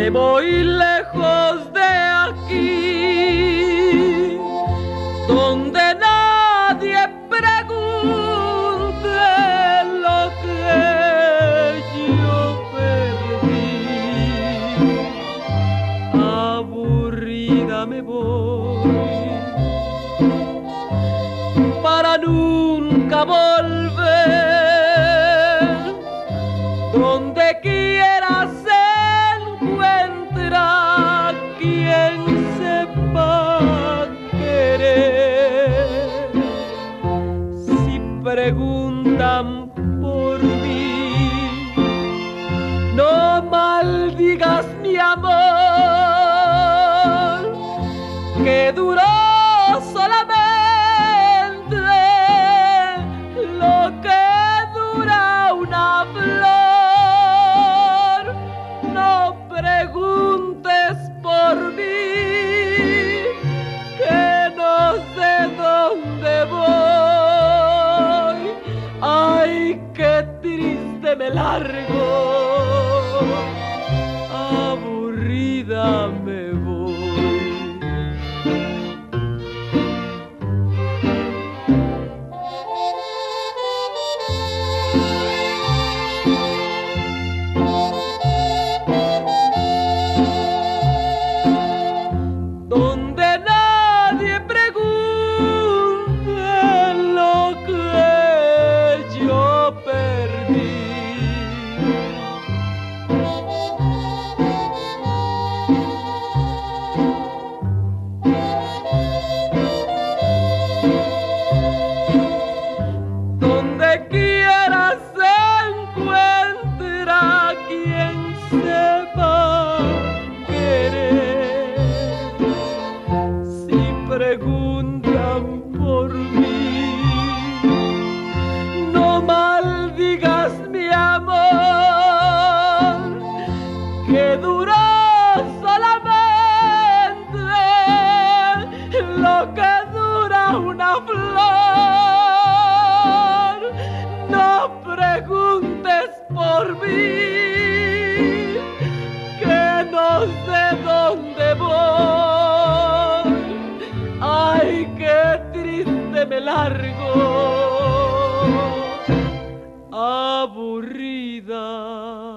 Me voy lejos de aquí, donde nadie pregunte lo que yo perdí. Aburrida me voy para nunca volver, donde quiera se encuentra quien sepa querer. Si preguntan por mí, no maldigas mi amor, que duró solamente lo que dura una flor. No preguntes por mí, que no sé dónde voy. Ay, qué triste me largo, aburrida me voy. Donde nadie pregunte lo que yo perdí. Donde quiera se encuentra quien sepa querer. Si preguntan por mí, no maldigas mi amor, que duró solamente lo que dura una flor. No preguntes por mí, que no sé dónde voy. Ay, qué triste me largo, aburrida